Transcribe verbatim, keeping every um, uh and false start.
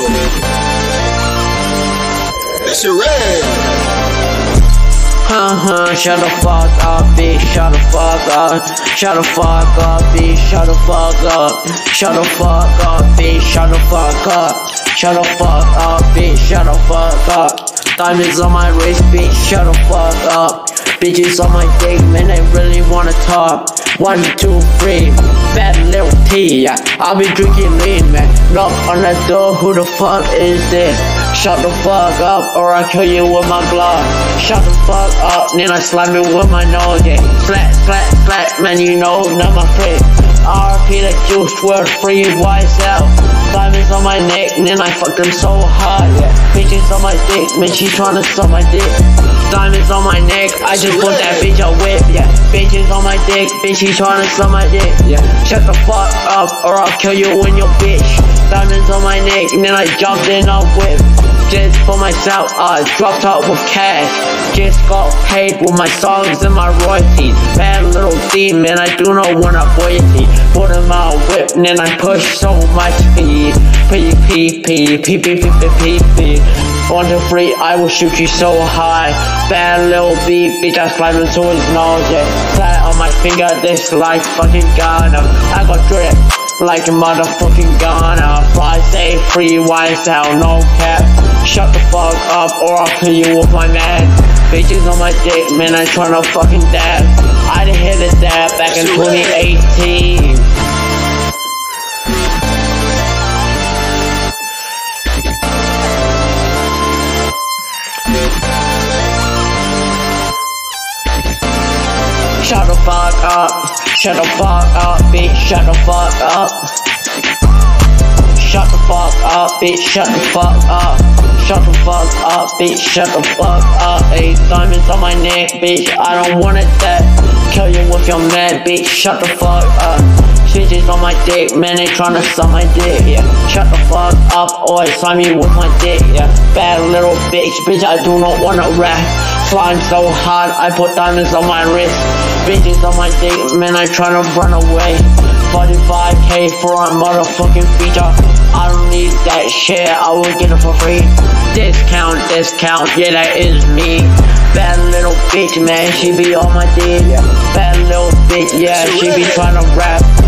Sharn. Uh-huh, shut the fuck up, bitch, shut the fuck up. Shut the fuck up, bitch, shut the fuck up. Shut the fuck up, bitch, shut the fuck up. Shut the fuck up, bitch, shut the fuck up. Diamonds on my wrist, bitch, shut the fuck up. Bitches on my dick, man, they really wanna talk. One, two, three, bad little T, yeah. I'll be drinking lean, man. Knock on the door, who the fuck is this? Shut the fuck up, or I'll kill you with my glove. Shut the fuck up, then I slap it with my nose, yeah. Flat, flat, flat, man, you know, not my friend. R P the juice, word free, wise out. Diamonds on my neck, then I fuck them so hard, yeah. Bitches on my dick, man, she tryna suck my dick. Diamonds on my neck, I just put that bitch a whip, yeah. Bitches on my dick, bitch, she tryna suck my dick, yeah. Shut the fuck up, or I'll kill you in your bitch. Diamonds on my neck, and then I jumped in a whip. Just for myself, I dropped out with cash. Just got paid with my songs and my royalties. Bad little demon, I do not want a royalty. Put him out whip, and then I push so much speed. P, P, P, P, P, P, P, P, P. One, two, three, I will shoot you so high. Bad little beat, bitch, I slide into his nose, yeah. Flat on my finger, this like fucking Ghana. I got drip like a motherfucking Ghana. Fly, say free, wise out, no cap. Shut the fuck up, or I'll kill you with my man. Bitches on my dick, man, I tryna fucking dab. I done hit a dab back in twenty eighteen. Shut the fuck up, shut the fuck up, bitch, shut the fuck up. Shut the fuck up, bitch, shut the fuck up. Shut the fuck up, bitch, shut the fuck up. Hey, diamonds on my neck, bitch, I don't want it that. Kill you with your man, bitch, shut the fuck up. Bitches on my dick, man, they tryna suck my dick, yeah. Shut the fuck up, or slime me with my dick, yeah. Bad little bitch, bitch, I do not wanna rap. Flying so hard, I put diamonds on my wrist. Bitches on my dick, man, I tryna run away. forty-five K for a motherfucking feature. I don't need that shit, I will get it for free. Discount, discount, yeah, that is me. Bad little bitch, man, she be on my dick, yeah. Bad little bitch, yeah, she be tryna rap.